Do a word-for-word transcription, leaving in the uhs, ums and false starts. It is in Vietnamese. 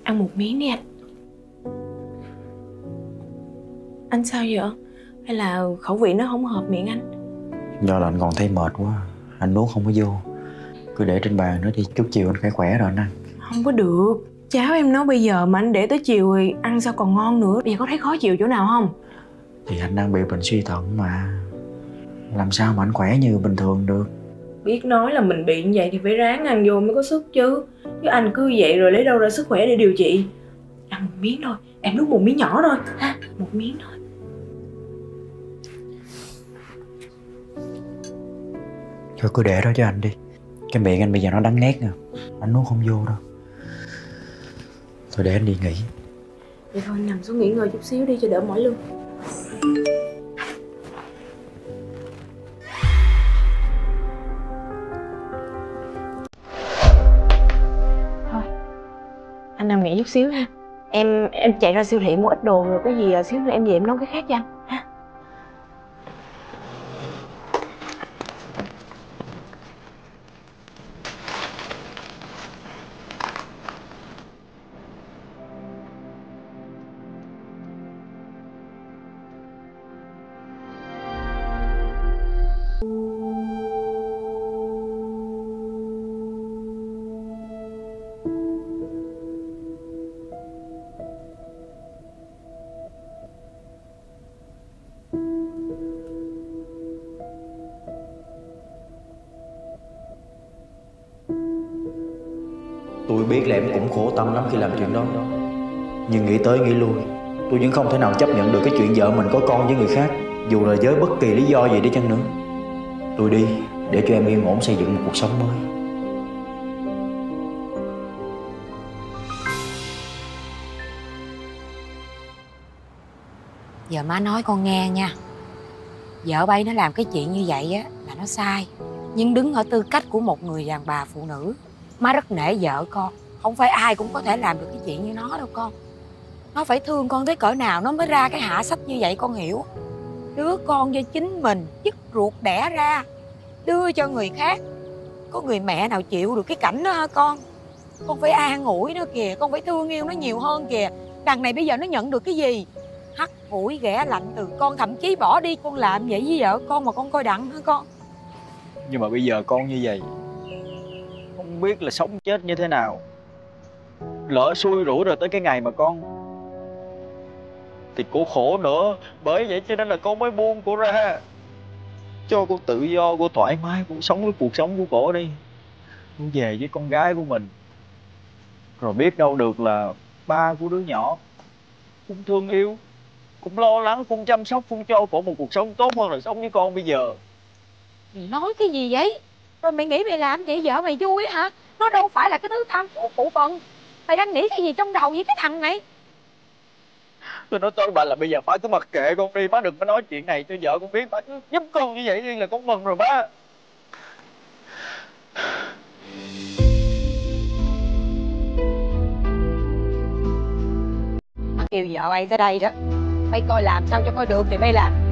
Ăn một miếng đi anh. Anh sao vậy? Hay là khẩu vị nó không hợp miệng anh? Do là anh còn thấy mệt quá, anh nuốt không có vô. Cứ để trên bàn nữa đi, chút chiều anh khỏe khỏe rồi anh ăn. Không có được. Cháo em nấu bây giờ mà anh để tới chiều thì ăn sao còn ngon nữa. Bây giờ có thấy khó chịu chỗ nào không? Thì anh đang bị bệnh suy thận mà, làm sao mà anh khỏe như bình thường được. Biết nói là mình bị như vậy thì phải ráng ăn vô mới có sức chứ. Chứ anh cứ vậy rồi lấy đâu ra sức khỏe để điều trị. Ăn một miếng thôi, em nuốt một miếng nhỏ thôi ha. Một miếng thôi. Thôi cứ để đó cho anh đi. Cái miệng anh bây giờ nó đắng ngát nè, anh nuốt không vô đâu. Thôi để anh đi nghỉ. Vậy thôi nằm xuống nghỉ ngơi chút xíu đi cho đỡ mỏi lưng. Thôi anh nằm nghỉ chút xíu ha. Em em chạy ra siêu thị mua ít đồ rồi cái gì xíu nữa em về em nấu cái khác cho anh ha. Tôi biết là em cũng khổ tâm lắm khi làm chuyện đó, nhưng nghĩ tới nghĩ lui, tôi vẫn không thể nào chấp nhận được cái chuyện vợ mình có con với người khác, dù là với bất kỳ lý do gì đi chăng nữa. Tôi đi để cho em yên ổn xây dựng một cuộc sống mới. Giờ má nói con nghe nha. Vợ bay nó làm cái chuyện như vậy á là nó sai. Nhưng đứng ở tư cách của một người đàn bà phụ nữ, má rất nể vợ con. Không phải ai cũng có thể làm được cái chuyện như nó đâu con. Nó phải thương con tới cỡ nào nó mới ra cái hạ sách như vậy con hiểu. Đứa con do chính mình dứt ruột đẻ ra, đưa cho người khác. Có người mẹ nào chịu được cái cảnh đó hả con? Con phải an ủi nó kìa, con phải thương yêu nó nhiều hơn kìa. Đằng này bây giờ nó nhận được cái gì? Hắt hủi ghẻ lạnh từ con, thậm chí bỏ đi con làm vậy với vợ con mà con coi đặng hả con? Nhưng mà bây giờ con như vậy, không biết là sống chết như thế nào. Lỡ xui rủi rồi tới cái ngày mà con thì cô khổ nữa. Bởi vậy cho nên là con mới buông cô ra, cho cô tự do, cô thoải mái, cô sống với cuộc sống của cô đi. Cô về với con gái của mình, rồi biết đâu được là ba của đứa nhỏ cũng thương yêu, cũng lo lắng, cũng chăm sóc, cũng cho cổ một cuộc sống tốt hơn là sống với con bây giờ. Mày nói cái gì vậy? Rồi mày nghĩ mày làm vậy vợ mày vui hả? Nó đâu phải là cái thứ tham phụ phụ bần. Mày đang nghĩ cái gì trong đầu với cái thằng này? Tôi nói tới bà là bây giờ phải cứ mặc kệ con đi, má đừng có nói chuyện này cho vợ con biết. Má giúp con như vậy đi là con mừng rồi má. Má kêu vợ bay tới đây đó, bay coi làm sao cho coi được thì bay làm.